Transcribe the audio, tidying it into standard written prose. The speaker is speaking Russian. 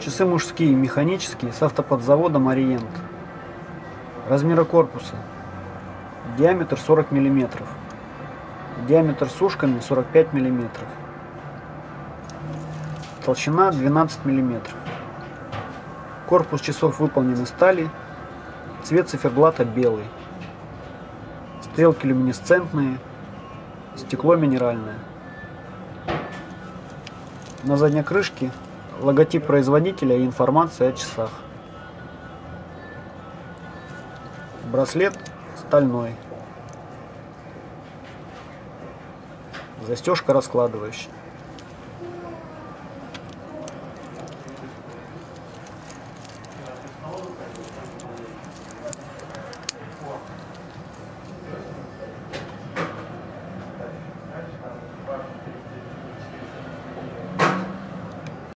Часы мужские, механические, с автоподзаводом Ориент. Размеры корпуса. Диаметр 40 мм. Диаметр с ушками 45 мм. Толщина 12 мм. Корпус часов выполнен из стали. Цвет циферблата белый. Стрелки люминесцентные. Стекло минеральное. На задней крышке логотип производителя и информация о часах. Браслет стальной. Застежка раскладывающая.